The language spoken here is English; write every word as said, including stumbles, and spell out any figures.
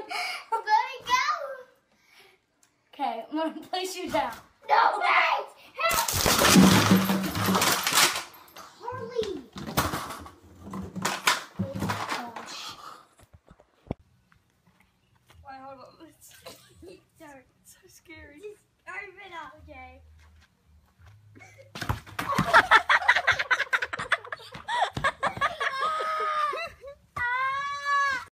Let me go. Okay, I'm gonna place you down. No, wait. Carly. Wait, hold on. It's so scary.